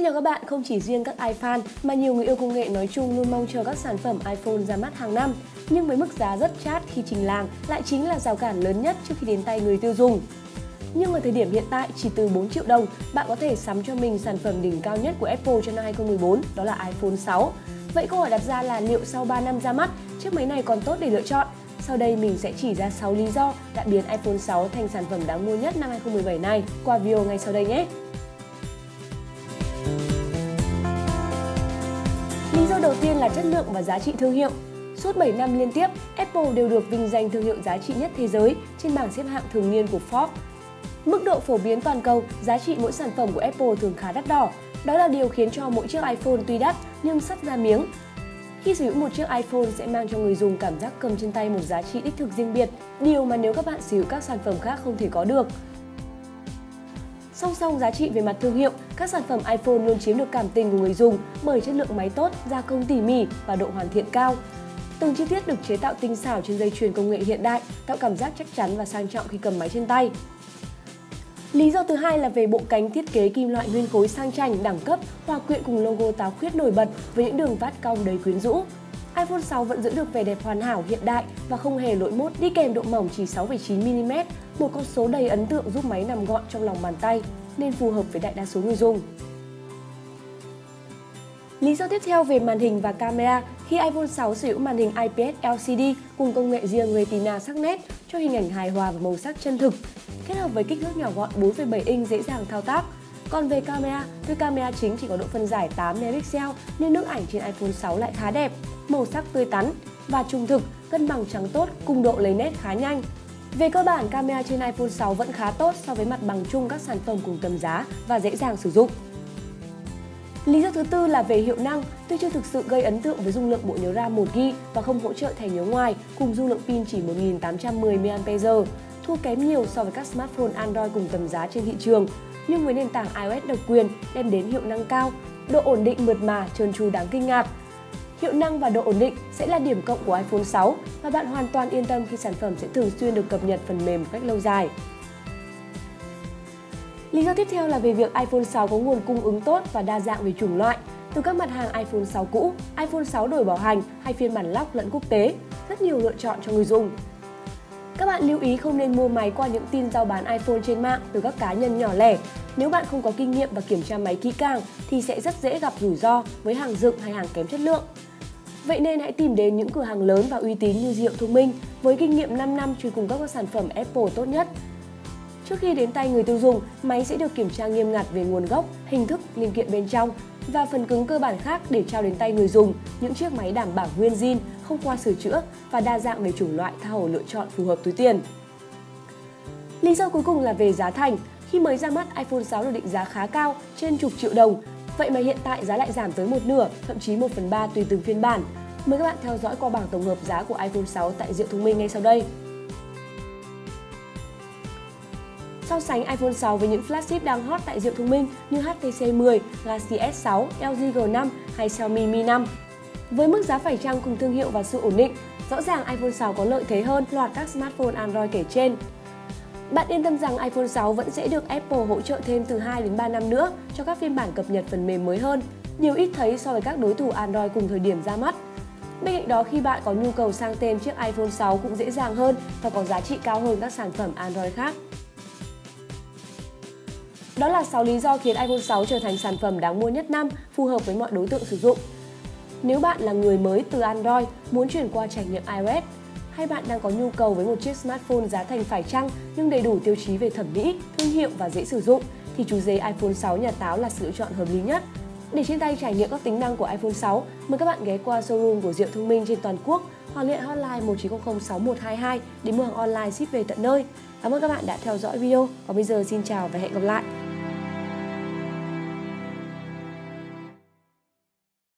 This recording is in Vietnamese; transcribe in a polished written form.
Xin chào các bạn, không chỉ riêng các iFan mà nhiều người yêu công nghệ nói chung luôn mong chờ các sản phẩm iPhone ra mắt hàng năm. Nhưng với mức giá rất chát khi trình làng lại chính là rào cản lớn nhất trước khi đến tay người tiêu dùng. Nhưng ở thời điểm hiện tại, chỉ từ 4 triệu đồng, bạn có thể sắm cho mình sản phẩm đỉnh cao nhất của Apple cho năm 2014, đó là iPhone 6. Vậy câu hỏi đặt ra là liệu sau 3 năm ra mắt, chiếc máy này còn tốt để lựa chọn? Sau đây mình sẽ chỉ ra 6 lý do đã biến iPhone 6 thành sản phẩm đáng mua nhất năm 2017 này qua video ngay sau đây nhé! Lý do đầu tiên là chất lượng và giá trị thương hiệu. Suốt 7 năm liên tiếp, Apple đều được vinh danh thương hiệu giá trị nhất thế giới trên bảng xếp hạng thường niên của Forbes. Mức độ phổ biến toàn cầu, giá trị mỗi sản phẩm của Apple thường khá đắt đỏ. Đó là điều khiến cho mỗi chiếc iPhone tuy đắt nhưng sắt ra miếng. Khi sử dụng một chiếc iPhone sẽ mang cho người dùng cảm giác cầm trên tay một giá trị đích thực riêng biệt, điều mà nếu các bạn sử dụng các sản phẩm khác không thể có được. Song song giá trị về mặt thương hiệu, các sản phẩm iPhone luôn chiếm được cảm tình của người dùng bởi chất lượng máy tốt, gia công tỉ mỉ và độ hoàn thiện cao. Từng chi tiết được chế tạo tinh xảo trên dây chuyền công nghệ hiện đại, tạo cảm giác chắc chắn và sang trọng khi cầm máy trên tay. Lý do thứ hai là về bộ cánh thiết kế kim loại nguyên khối sang chảnh, đẳng cấp, hòa quyện cùng logo táo khuyết nổi bật với những đường vát cong đầy quyến rũ. iPhone 6 vẫn giữ được vẻ đẹp hoàn hảo hiện đại và không hề lỗi mốt, đi kèm độ mỏng chỉ 6,9mm, một con số đầy ấn tượng giúp máy nằm gọn trong lòng bàn tay, nên phù hợp với đại đa số người dùng. Lý do tiếp theo về màn hình và camera, khi iPhone 6 sử dụng màn hình IPS LCD cùng công nghệ riêng Retina sắc nét cho hình ảnh hài hòa và màu sắc chân thực, kết hợp với kích thước nhỏ gọn 4,7 inch dễ dàng thao tác. Còn về camera, tuy camera chính chỉ có độ phân giải 8 megapixel nhưng nước ảnh trên iPhone 6 lại khá đẹp, màu sắc tươi tắn và trung thực, cân bằng trắng tốt cùng độ lấy nét khá nhanh. Về cơ bản, camera trên iPhone 6 vẫn khá tốt so với mặt bằng chung các sản phẩm cùng tầm giá và dễ dàng sử dụng. Lý do thứ tư là về hiệu năng, tuy chưa thực sự gây ấn tượng với dung lượng bộ nhớ RAM 1GB và không hỗ trợ thẻ nhớ ngoài cùng dung lượng pin chỉ 1810 mAh, thua kém nhiều so với các smartphone Android cùng tầm giá trên thị trường, nhưng với nền tảng iOS độc quyền đem đến hiệu năng cao, độ ổn định mượt mà, trơn tru đáng kinh ngạc. Hiệu năng và độ ổn định sẽ là điểm cộng của iPhone 6 và bạn hoàn toàn yên tâm khi sản phẩm sẽ thường xuyên được cập nhật phần mềm một cách lâu dài. Lý do tiếp theo là về việc iPhone 6 có nguồn cung ứng tốt và đa dạng về chủng loại. Từ các mặt hàng iPhone 6 cũ, iPhone 6 đổi bảo hành hay phiên bản lock lẫn quốc tế, rất nhiều lựa chọn cho người dùng. Các bạn lưu ý không nên mua máy qua những tin rao bán iPhone trên mạng từ các cá nhân nhỏ lẻ. Nếu bạn không có kinh nghiệm và kiểm tra máy kỹ càng thì sẽ rất dễ gặp rủi ro với hàng dựng hay hàng kém chất lượng. Vậy nên hãy tìm đến những cửa hàng lớn và uy tín như Diệu Thông Minh với kinh nghiệm 5 năm chuyên cung cấp các sản phẩm Apple tốt nhất. Trước khi đến tay người tiêu dùng, máy sẽ được kiểm tra nghiêm ngặt về nguồn gốc, hình thức, linh kiện bên trong và phần cứng cơ bản khác để trao đến tay người dùng những chiếc máy đảm bảo nguyên zin, không qua sửa chữa và đa dạng về chủng loại tha hồ lựa chọn phù hợp túi tiền. Lý do cuối cùng là về giá thành. Khi mới ra mắt, iPhone 6 được định giá khá cao, trên chục triệu đồng. Vậy mà hiện tại giá lại giảm tới một nửa, thậm chí 1/3 tùy từng phiên bản. Mời các bạn theo dõi qua bảng tổng hợp giá của iPhone 6 tại Diệu Thông Minh ngay sau đây. So sánh iPhone 6 với những flagship đang hot tại Diệu Thông Minh như HTC 10, Galaxy S6, LG G5 hay Xiaomi Mi 5. Với mức giá phải chăng cùng thương hiệu và sự ổn định, rõ ràng iPhone 6 có lợi thế hơn loạt các smartphone Android kể trên. Bạn yên tâm rằng iPhone 6 vẫn sẽ được Apple hỗ trợ thêm từ 2 đến 3 năm nữa cho các phiên bản cập nhật phần mềm mới hơn, điều ít thấy so với các đối thủ Android cùng thời điểm ra mắt. Bên cạnh đó, khi bạn có nhu cầu sang tên chiếc iPhone 6 cũng dễ dàng hơn và có giá trị cao hơn các sản phẩm Android khác. Đó là 6 lý do khiến iPhone 6 trở thành sản phẩm đáng mua nhất năm, phù hợp với mọi đối tượng sử dụng. Nếu bạn là người mới từ Android, muốn chuyển qua trải nghiệm iOS, hay bạn đang có nhu cầu với một chiếc smartphone giá thành phải chăng nhưng đầy đủ tiêu chí về thẩm mỹ, thương hiệu và dễ sử dụng, thì chú dế iPhone 6 nhà táo là sự lựa chọn hợp lý nhất. Để trên tay trải nghiệm các tính năng của iPhone 6, mời các bạn ghé qua showroom của Diệu Thông Minh trên toàn quốc hoặc liên hệ hotline 1900 6122 để mua hàng online ship về tận nơi. Cảm ơn các bạn đã theo dõi video. Còn bây giờ xin chào và hẹn gặp lại!